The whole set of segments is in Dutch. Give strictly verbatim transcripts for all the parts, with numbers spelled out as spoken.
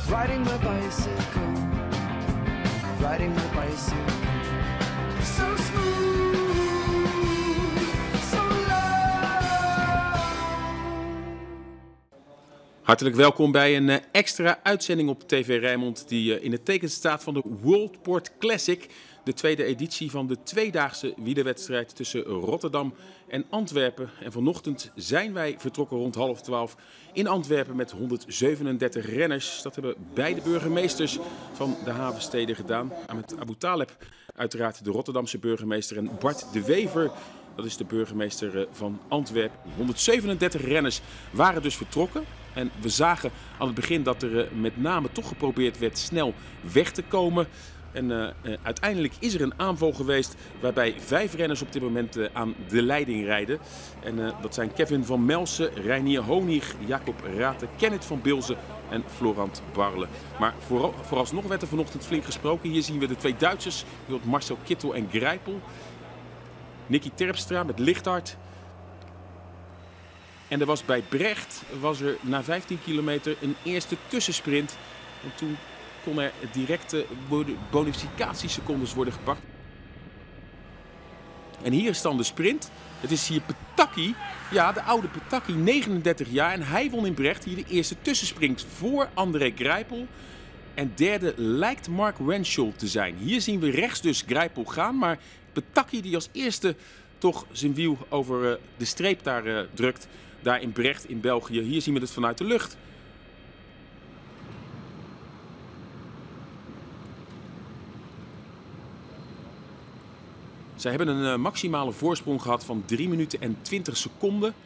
riding my bicycle, riding my bicycle. So smooth, so low. Hartelijk welkom bij een extra uitzending op T V Rijnmond die in het teken staat van de World Port Classic. De tweede editie van de tweedaagse wielerwedstrijd tussen Rotterdam en Antwerpen. En vanochtend zijn wij vertrokken rond half twaalf in Antwerpen met honderdzevenendertig renners. Dat hebben beide burgemeesters van de havensteden gedaan. Met Abu Taleb, uiteraard de Rotterdamse burgemeester, en Bart de Wever, dat is de burgemeester van Antwerpen. honderdzevenendertig renners waren dus vertrokken. En we zagen aan het begin dat er met name toch geprobeerd werd snel weg te komen. En uh, uh, uiteindelijk is er een aanval geweest waarbij vijf renners op dit moment uh, aan de leiding rijden. En uh, dat zijn Kevin van Melsen, Reinier Honig, Jacob Raten, Kenneth van Bilzen en Florent Barle. Maar voor, vooralsnog werd er vanochtend flink gesproken. Hier zien we de twee Duitsers, Marcel Kittel en Greipel. Nicky Terpstra met Lichthart. En er was bij Brecht, was er na vijftien kilometer een eerste tussensprint. En toen kon er directe bonificatiesecondes worden gepakt. En hier is dan de sprint. Het is hier Petacchi, ja, de oude Petacchi, negenendertig jaar. En hij won in Brecht hier de eerste tussensprint voor André Greipel. En derde lijkt Mark Renshaw te zijn. Hier zien we rechts dus Greipel gaan, maar Petacchi die als eerste toch zijn wiel over de streep daar uh, drukt. Daar in Brecht in België. Hier zien we het vanuit de lucht. Zij hebben een uh, maximale voorsprong gehad van drie minuten en twintig seconden.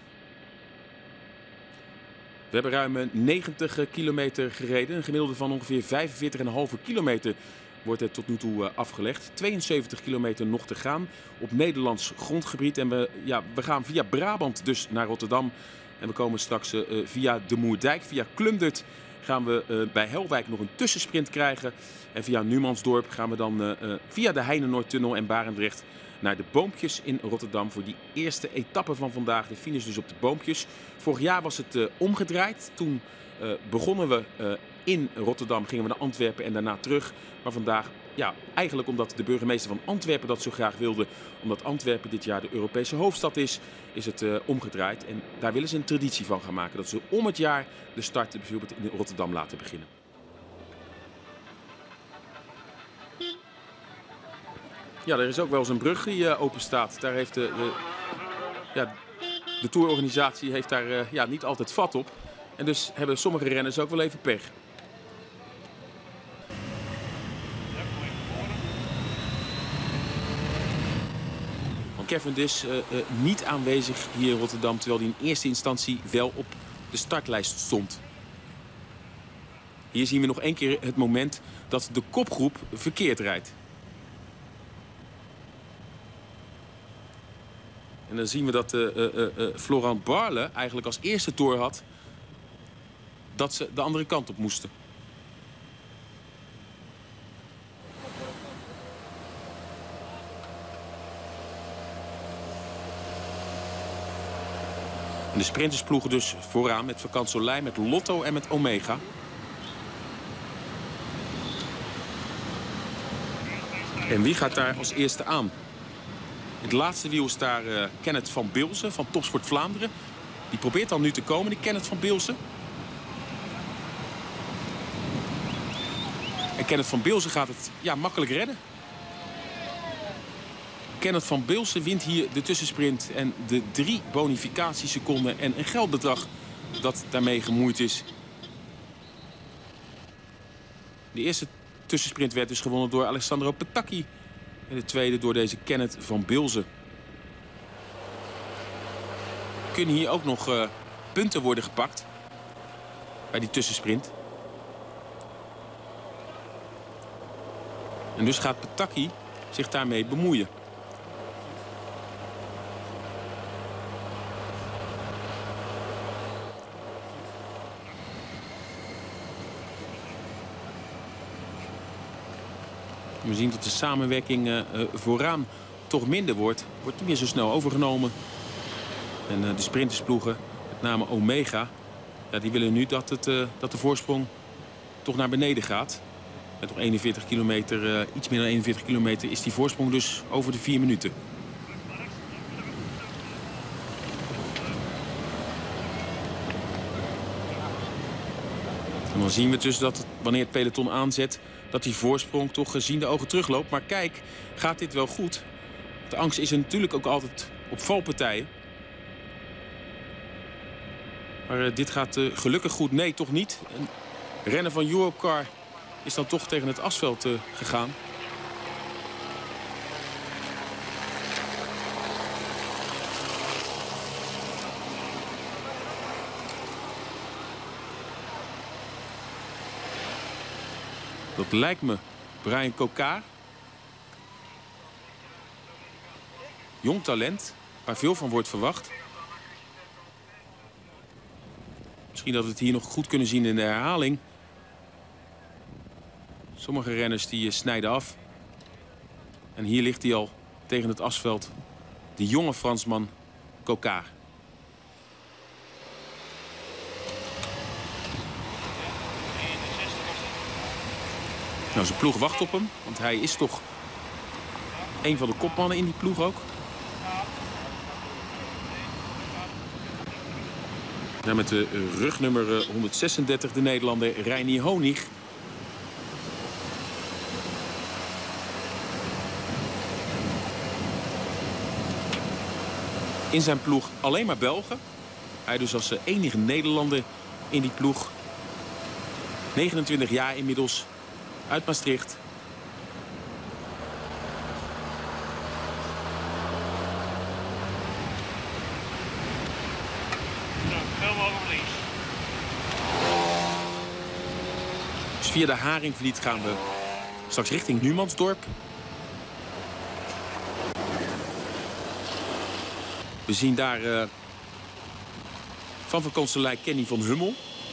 We hebben ruim negentig kilometer gereden. Een gemiddelde van ongeveer vijfenveertig komma vijf kilometer wordt er tot nu toe uh, afgelegd. tweeënzeventig kilometer nog te gaan op Nederlands grondgebied. En we, ja, we gaan via Brabant dus naar Rotterdam. En we komen straks uh, via de Moerdijk, via Klundert gaan we uh, bij Helwijk nog een tussensprint krijgen. En via Numansdorp gaan we dan uh, uh, via de Heinenoordtunnel en Barendrecht naar de Boompjes in Rotterdam voor die eerste etappe van vandaag. De finish dus op de Boompjes. Vorig jaar was het uh, omgedraaid. Toen uh, begonnen we uh, in Rotterdam, gingen we naar Antwerpen en daarna terug. Maar vandaag, ja, eigenlijk omdat de burgemeester van Antwerpen dat zo graag wilde, omdat Antwerpen dit jaar de Europese hoofdstad is, is het uh, omgedraaid. En daar willen ze een traditie van gaan maken. Dat ze om het jaar de start bijvoorbeeld in Rotterdam laten beginnen. Ja, er is ook wel eens een brug die uh, open staat. Daar heeft de, de, ja, de tourorganisatie heeft daar uh, ja, niet altijd vat op. En dus hebben sommige renners ook wel even pech. Cavendish uh, uh, niet aanwezig hier in Rotterdam, terwijl hij in eerste instantie wel op de startlijst stond. Hier zien we nog één keer het moment dat de kopgroep verkeerd rijdt. En dan zien we dat uh, uh, uh, uh, Florent Barle eigenlijk als eerste door had dat ze de andere kant op moesten. En de sprinters ploegen dus vooraan met Vakant Soleil, met Lotto en met Omega. En wie gaat daar als eerste aan? Het laatste wiel is daar uh, Kenneth van Bilzen van Topsport Vlaanderen. Die probeert dan nu te komen, die Kenneth van Bilzen. En Kenneth van Bilzen gaat het ja, makkelijk redden. Kenneth van Bilzen wint hier de tussensprint en de drie bonificatieseconden en een geldbedrag dat daarmee gemoeid is. De eerste tussensprint werd dus gewonnen door Alessandro Petacchi en de tweede door deze Kenneth van Bilzen. Kunnen hier ook nog uh, punten worden gepakt bij die tussensprint. En dus gaat Petacchi zich daarmee bemoeien. We zien dat de samenwerking uh, vooraan toch minder wordt. Wordt niet meer zo snel overgenomen. En uh, de sprintersploegen, met name Omega, ja, die willen nu dat, het, uh, dat de voorsprong toch naar beneden gaat. Met nog eenenveertig kilometer, uh, iets meer dan eenenveertig kilometer, is die voorsprong dus over de vier minuten. En dan zien we dus dat wanneer het peloton aanzet, dat die voorsprong toch gezien de ogen terugloopt. Maar kijk, gaat dit wel goed? De angst is er natuurlijk ook altijd op valpartijen. Maar uh, dit gaat uh, gelukkig goed. Nee, toch niet. Een renner van Europcar is dan toch tegen het asfalt uh, gegaan. Dat lijkt me Brian Cocard. Jong talent, waar veel van wordt verwacht. Misschien dat we het hier nog goed kunnen zien in de herhaling. Sommige renners die snijden af. En hier ligt hij al tegen het asfalt. De jonge Fransman Cocard. Nou, zijn ploeg wacht op hem, want hij is toch een van de kopmannen in die ploeg ook. Ja, met de rugnummer honderdzesendertig, de Nederlander Reinier Honig. In zijn ploeg alleen maar Belgen. Hij dus als enige Nederlander in die ploeg. negenentwintig jaar inmiddels. Uit Maastricht. Nou, helemaal over links. Dus via de Haringvliet gaan we straks richting Numansdorp. We zien daar uh, van Van Kanselij Kenny van Hummel.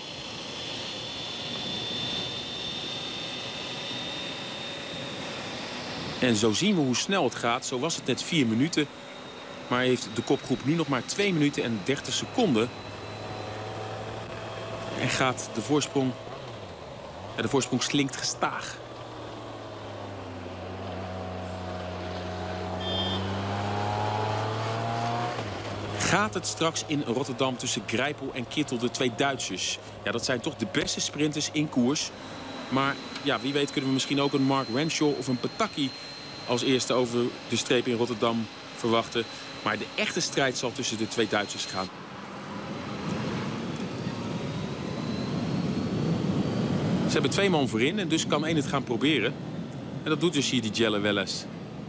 En zo zien we hoe snel het gaat. Zo was het net vier minuten. Maar heeft de kopgroep nu nog maar twee minuten en dertig seconden. En gaat de voorsprong... Ja, de voorsprong slinkt gestaag. Gaat het straks in Rotterdam tussen Greipel en Kittel, de twee Duitsers? Ja, dat zijn toch de beste sprinters in koers. Maar ja, wie weet kunnen we misschien ook een Mark Renshaw of een Pataki als eerste over de streep in Rotterdam verwachten. Maar de echte strijd zal tussen de twee Duitsers gaan. Ze hebben twee man voorin en dus kan één het gaan proberen. En dat doet dus hier die Jelle wel eens.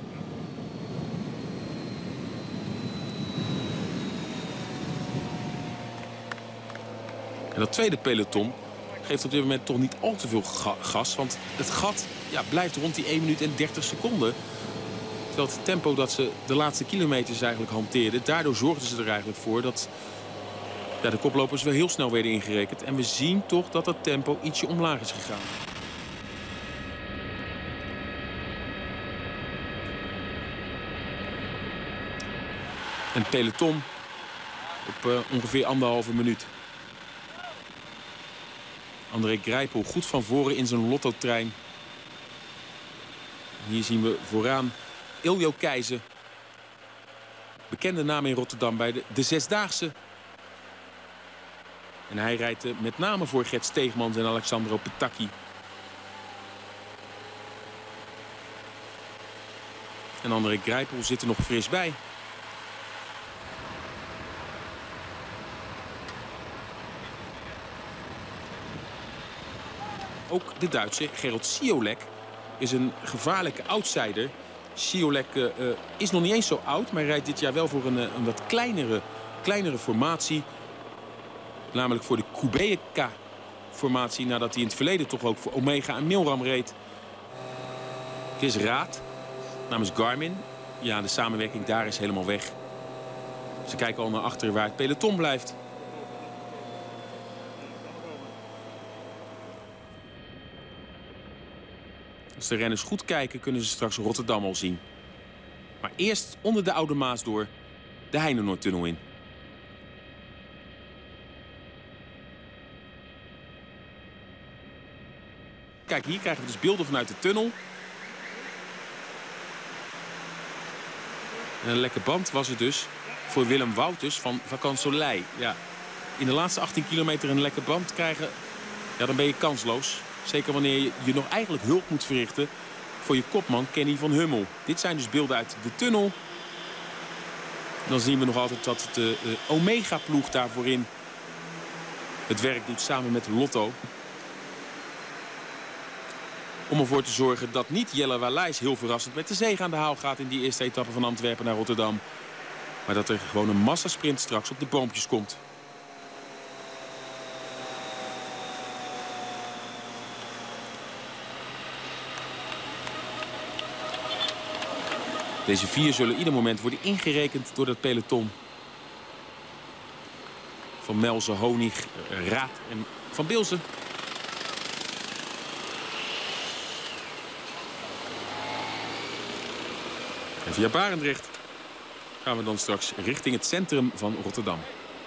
En dat tweede peloton geeft op dit moment toch niet al te veel ga gas. Want het gat ja, blijft rond die één minuut en dertig seconden. Terwijl het tempo dat ze de laatste kilometers eigenlijk hanteerden... daardoor zorgden ze er eigenlijk voor dat ja, de koplopers wel heel snel werden ingerekend. En we zien toch dat dat tempo ietsje omlaag is gegaan. Een peloton op uh, ongeveer anderhalve minuut. André Greipel goed van voren in zijn Lotto-trein. Hier zien we vooraan Iljo Keizer. Bekende naam in Rotterdam bij de, de Zesdaagse. En hij rijdt uh, met name voor Gert Steegmans en Alexandro Petacchi. En André Greipel zit er nog fris bij. Ook de Duitse Gerald Ciolek is een gevaarlijke outsider. Ciolek uh, is nog niet eens zo oud, maar rijdt dit jaar wel voor een, een wat kleinere, kleinere formatie. Namelijk voor de Kubica-formatie, nadat hij in het verleden toch ook voor Omega en Milram reed. Chris Raad namens Garmin. Ja, de samenwerking daar is helemaal weg. Ze kijken al naar achter waar het peloton blijft. Als de renners goed kijken, kunnen ze straks Rotterdam al zien. Maar eerst onder de Oude Maas door de Heinenoordtunnel in. Kijk, hier krijgen we dus beelden vanuit de tunnel. En een lekke band was het dus voor Willem Wouters van Vacansoleil. Ja, in de laatste achttien kilometer een lekke band krijgen, ja, dan ben je kansloos. Zeker wanneer je, je nog eigenlijk hulp moet verrichten voor je kopman Kenny van Hummel. Dit zijn dus beelden uit de tunnel. Dan zien we nog altijd dat de uh, Omega-ploeg daar voorin het werk doet samen met Lotto. Om ervoor te zorgen dat niet Jelle Walijs heel verrassend met de zege aan de haal gaat in die eerste etappe van Antwerpen naar Rotterdam. Maar dat er gewoon een massasprint straks op de boompjes komt. Deze vier zullen ieder moment worden ingerekend door dat peloton. Van Melzen, Honig, Raad en Van Bilzen. En via Barendrecht gaan we dan straks richting het centrum van Rotterdam.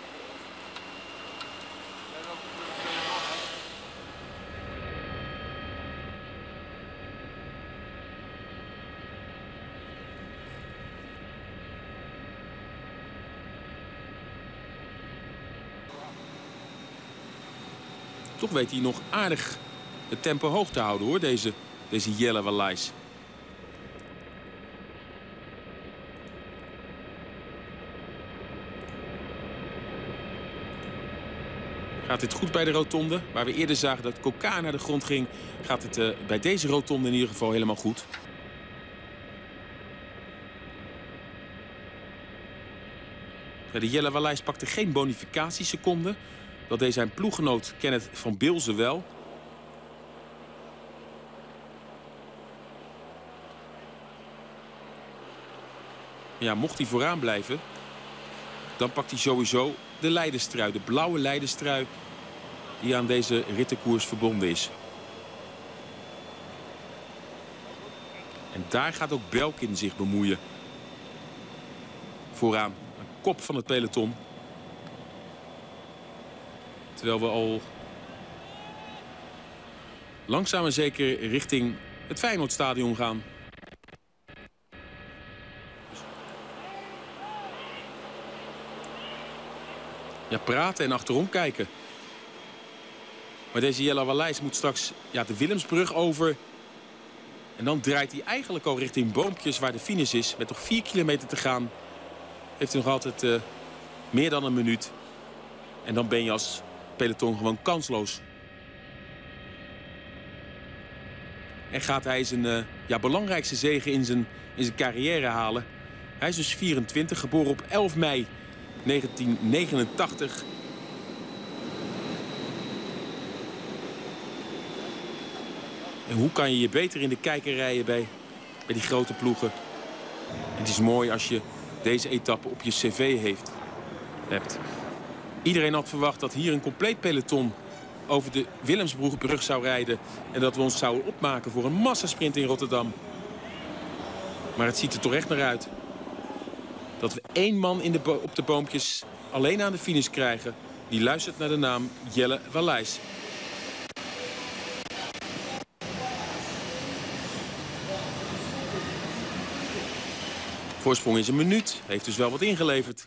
Toch weet hij nog aardig het tempo hoog te houden, hoor, deze, deze Jelle Walijs. Gaat dit goed bij de rotonde? Waar we eerder zagen dat Coca naar de grond ging, gaat het uh, bij deze rotonde in ieder geval helemaal goed. Ja, de Jelle Walijs pakte geen bonificatieseconden. Dat deed zijn ploeggenoot Kenneth van Bilzen wel. Ja, mocht hij vooraan blijven, dan pakt hij sowieso de leiderstrui. De blauwe leiderstrui die aan deze rittenkoers verbonden is. En daar gaat ook Belkin zich bemoeien. Vooraan, een kop van het peloton. Terwijl we al langzaam en zeker richting het Feyenoordstadion gaan. Ja, praten en achterom kijken. Maar deze Jelle Walijs moet straks, ja, de Willemsbrug over. En dan draait hij eigenlijk al richting Boompjes, waar de finish is. Met nog vier kilometer te gaan. Heeft hij nog altijd uh, meer dan een minuut. En dan ben je als peloton gewoon kansloos. En gaat hij zijn uh, ja, belangrijkste zege in zijn, in zijn carrière halen. Hij is dus vierentwintig, geboren op elf mei negentien negenentachtig. En hoe kan je je beter in de kijker rijden bij, bij die grote ploegen? Het is mooi als je deze etappe op je cv heeft, hebt. Iedereen had verwacht dat hier een compleet peloton over de Willemsbrug zou rijden. En dat we ons zouden opmaken voor een massasprint in Rotterdam. Maar het ziet er toch echt naar uit. Dat we één man in de op de boompjes alleen aan de finish krijgen. Die luistert naar de naam Jelle Walijs. Voorsprong is een minuut. Heeft dus wel wat ingeleverd.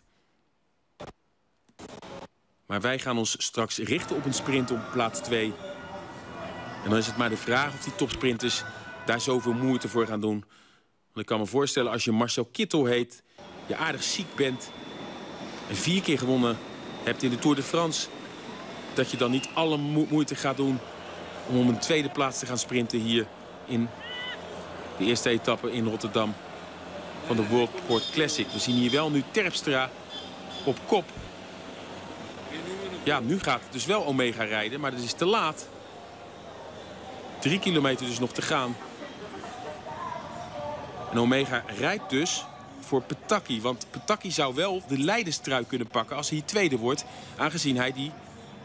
Maar wij gaan ons straks richten op een sprint op plaats twee. En dan is het maar de vraag of die topsprinters daar zoveel moeite voor gaan doen. Want ik kan me voorstellen, als je Marcel Kittel heet, je aardig ziek bent en vier keer gewonnen hebt in de Tour de France, dat je dan niet alle mo moeite gaat doen om om een tweede plaats te gaan sprinten hier in de eerste etappe in Rotterdam van de World Port Classic. We zien hier wel nu Terpstra op kop. Ja, nu gaat het dus wel Omega rijden, maar dat is te laat. Drie kilometer dus nog te gaan. En Omega rijdt dus voor Petacchi. Want Petacchi zou wel de leiderstrui kunnen pakken als hij hier tweede wordt. Aangezien hij die,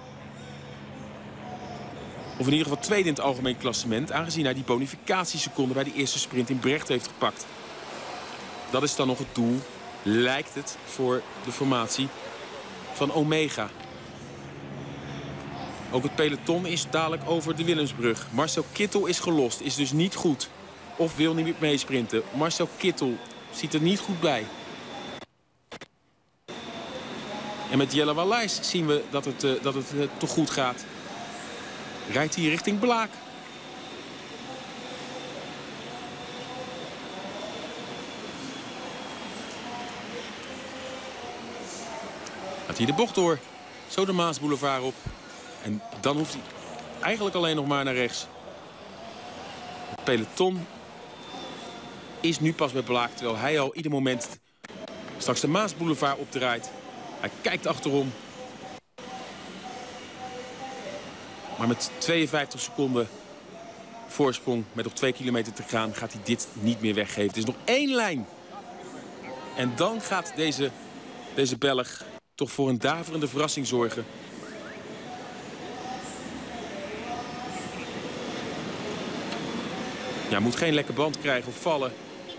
of in ieder geval tweede in het algemeen klassement, aangezien hij die bonificatieseconde bij de eerste sprint in Brecht heeft gepakt. Dat is dan nog het doel, lijkt het, voor de formatie van Omega. Ook het peloton is dadelijk over de Willemsbrug. Marcel Kittel is gelost, is dus niet goed. Of wil niet meer meesprinten. Marcel Kittel ziet er niet goed bij. En met Jelle Wallace zien we dat het, uh, dat het uh, toch goed gaat. Rijdt hij richting Blaak. Gaat hij de bocht door. Zo de Maasboulevard op. En dan hoeft hij eigenlijk alleen nog maar naar rechts. Het peloton is nu pas bij Blaak. Terwijl hij al ieder moment straks de Maasboulevard opdraait. Hij kijkt achterom. Maar met tweeënvijftig seconden voorsprong, met nog twee kilometer te gaan, gaat hij dit niet meer weggeven. Het is nog één lijn. En dan gaat deze, deze Belg toch voor een daverende verrassing zorgen. Ja, moet geen lekke band krijgen of vallen.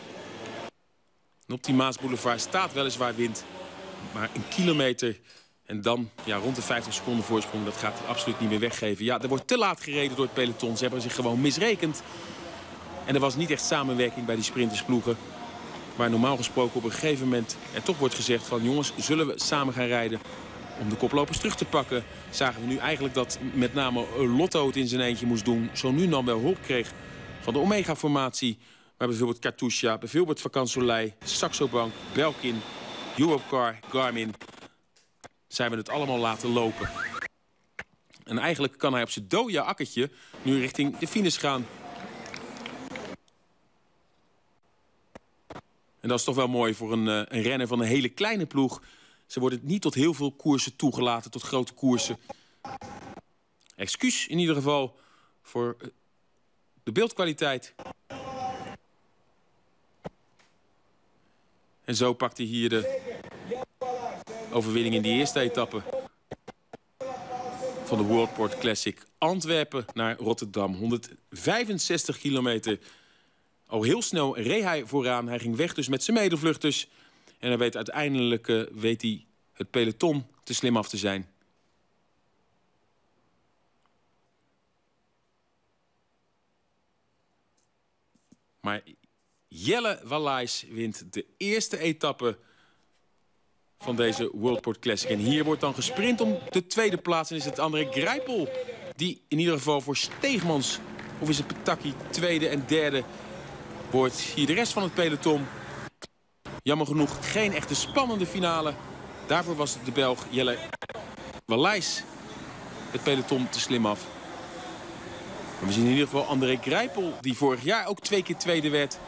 En op die Maasboulevard staat weliswaar wind. Maar een kilometer en dan ja, rond de vijftig seconden voorsprong, dat gaat hij absoluut niet meer weggeven. Ja, er wordt te laat gereden door het peloton. Ze hebben zich gewoon misrekend. En er was niet echt samenwerking bij die sprintersploegen. Waar normaal gesproken op een gegeven moment er toch wordt gezegd van... jongens, zullen we samen gaan rijden om de koplopers terug te pakken? Zagen we nu eigenlijk dat met name Lotto het in zijn eentje moest doen. Zo nu dan wel hulp kreeg van de Omega-formatie. Maar bijvoorbeeld Katusha, bijvoorbeeld Vacan Soleil, Saxo Bank, Belkin, Europcar, Garmin... zijn we het allemaal laten lopen. En eigenlijk kan hij op zijn dode akkertje nu richting de finish gaan. En dat is toch wel mooi voor een, uh, een renner van een hele kleine ploeg. Ze worden niet tot heel veel koersen toegelaten, tot grote koersen. Excuus in ieder geval voor uh, de beeldkwaliteit. En zo pakt hij hier de overwinning in die eerste etappe van de Worldport Classic. Antwerpen naar Rotterdam, honderdvijfenzestig kilometer. Al heel snel reed hij vooraan. Hij ging weg dus met zijn medevluchters. En hij weet uiteindelijk uh, weet hij het peloton te slim af te zijn. Maar Jelle Wallace wint de eerste etappe van deze Worldport Classic. En hier wordt dan gesprint om de tweede plaats. En is het André Greipel die in ieder geval voor Steegmans, of is het Petacchi, tweede en derde wordt. Hier de rest van het peloton. Jammer genoeg geen echte spannende finale. Daarvoor was het de Belg Jelle Wallace het peloton te slim af. Maar we zien in ieder geval André Greipel, die vorig jaar ook twee keer tweede werd.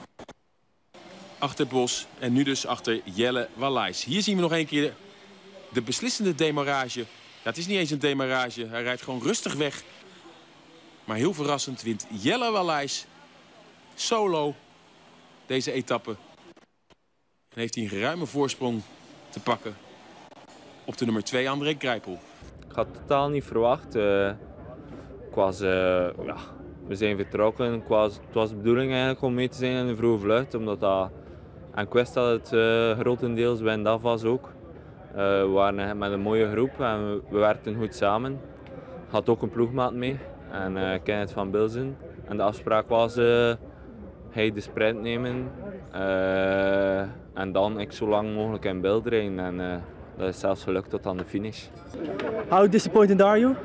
Achter Bos en nu dus achter Jelle Wallace. Hier zien we nog een keer de, de beslissende demarrage. Ja, het is niet eens een demarrage. Hij rijdt gewoon rustig weg. Maar heel verrassend wint Jelle Wallace solo deze etappe. En heeft hij een geruime voorsprong te pakken op de nummer twee, André Greipel. Ik had het totaal niet verwacht. Uh, ik was, uh, ja, we zijn vertrokken. Ik was, het was de bedoeling eigenlijk om mee te zijn in de vroege vlucht. Omdat dat, en ik wist dat het uh, grotendeels wind-af was ook. Uh, we waren met een mooie groep en we, we werkten goed samen. Ik had ook een ploegmaat mee. En uh, Kenneth van Bilzen. En de afspraak was uh, hij de sprint nemen. Uh, en dan ik zo lang mogelijk in beeld rijden. En uh, dat is zelfs gelukt tot aan de finish. How disappointed are you?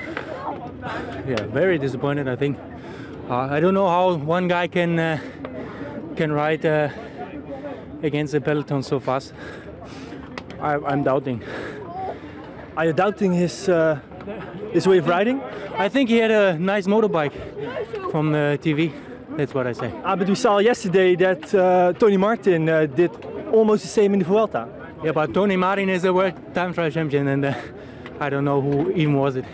Yeah, very disappointed. I think. Uh, I don't know how one guy can uh, can ride uh, against the peloton so fast. I, I'm doubting. Are you doubting his uh, his way of riding? I think he had a nice motorbike from the T V. That's what I say. Ah, but we saw yesterday that uh, Tony Martin uh, did almost the same in the Vuelta. Yeah, but Tony Martin is a world time trial champion, and uh, I don't know who even was it.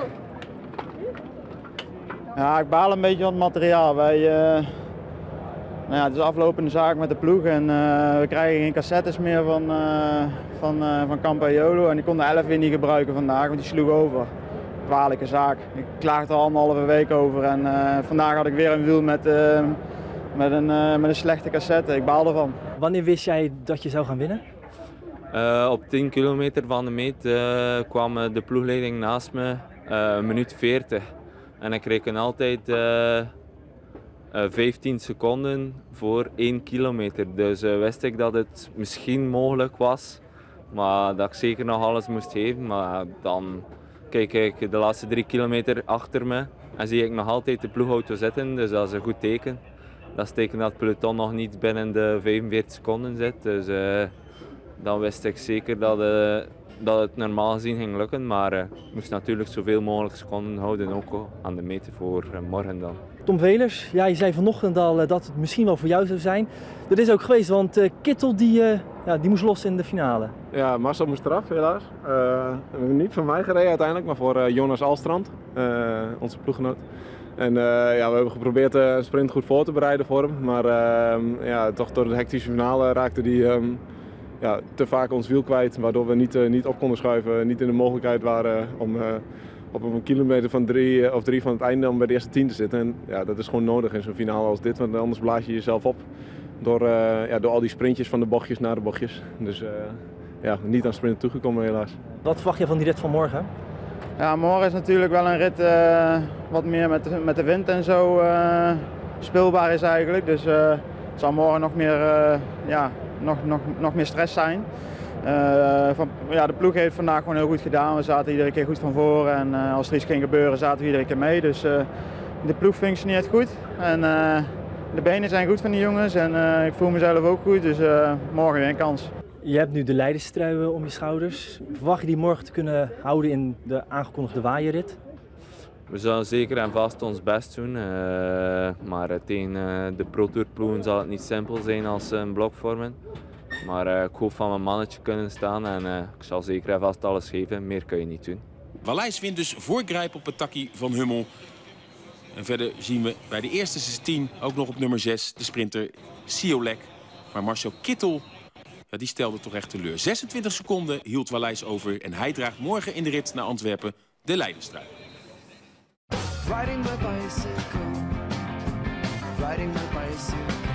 Ja, ik baal een beetje van het materiaal. Wij, uh, nou ja, het is een aflopende zaak met de ploeg en uh, we krijgen geen cassettes meer van, uh, van, uh, van Campagnolo. En die kon de elf weer niet gebruiken vandaag, want die sloeg over. Kwalijke zaak. Ik klaagde er al anderhalve week over en uh, vandaag had ik weer een wiel met, uh, met, een, uh, met een slechte cassette. Ik baal ervan. Wanneer wist jij dat je zou gaan winnen? Uh, op tien kilometer van de meet uh, kwam de ploegleiding naast me. Uh, uh, een minuut veertig. En ik reken altijd uh, uh, vijftien seconden voor één kilometer. Dus uh, wist ik dat het misschien mogelijk was, maar dat ik zeker nog alles moest geven. Maar dan kijk ik de laatste drie kilometer achter me en zie ik nog altijd de ploegauto zitten, dus dat is een goed teken. Dat is een teken dat het peloton nog niet binnen de vijfenveertig seconden zit. Dus uh, dan wist ik zeker dat, uh, dat het normaal gezien ging lukken. Maar ik uh, moest natuurlijk zoveel mogelijk seconden houden, ook aan de meter voor uh, morgen dan. Tom Velers, ja, je zei vanochtend al uh, dat het misschien wel voor jou zou zijn. Dat is ook geweest, want uh, Kittel die, uh, ja, die moest los in de finale. Ja, Marcel moest eraf helaas. Uh, niet voor mij gereden uiteindelijk, maar voor uh, Jonas Alstrand, uh, onze ploeggenoot. En uh, ja, we hebben geprobeerd uh, een sprint goed voor te bereiden voor hem. Maar uh, ja, toch door de hectische finale raakte hij um, ja, te vaak ons wiel kwijt. Waardoor we niet, uh, niet op konden schuiven, niet in de mogelijkheid waren om uh, op een kilometer van drie uh, of drie van het einde om bij de eerste tien te zitten. En ja, dat is gewoon nodig in zo'n finale als dit, want anders blaas je jezelf op. Door, uh, ja, door al die sprintjes van de bochtjes naar de bochtjes. Dus uh, ja, niet aan sprinten toegekomen helaas. Wat verwacht je van die rit van morgen? Ja, morgen is natuurlijk wel een rit uh, wat meer met de, met de wind en zo uh, speelbaar is eigenlijk. Dus uh, het zal morgen nog meer, uh, ja, nog, nog, nog meer stress zijn. Uh, van, ja, de ploeg heeft vandaag gewoon heel goed gedaan. We zaten iedere keer goed van voren en uh, als er iets ging gebeuren zaten we iedere keer mee. Dus uh, de ploeg functioneert goed. En, uh, de benen zijn goed van die jongens en uh, ik voel mezelf ook goed. Dus uh, morgen weer een kans. Je hebt nu de leiderstrui om je schouders. Verwacht je die morgen te kunnen houden in de aangekondigde waaierrit? We zullen zeker en vast ons best doen, uh, maar tegen uh, de Pro Tour ploegen zal het niet simpel zijn als ze een blok vormen. Maar uh, ik hoop van mijn mannetje kunnen staan en uh, ik zal zeker en vast alles geven, meer kun je niet doen. Walijs wint dus voorgrijp op het takkie van Hummel. En verder zien we bij de eerste zestien ook nog op nummer zes de sprinter Siolek. Maar Marcel Kittel, ja, die stelde toch echt teleur. zesentwintig seconden hield Walijs over en hij draagt morgen in de rit naar Antwerpen de leiderstrui. Riding my bicycle, riding my bicycle.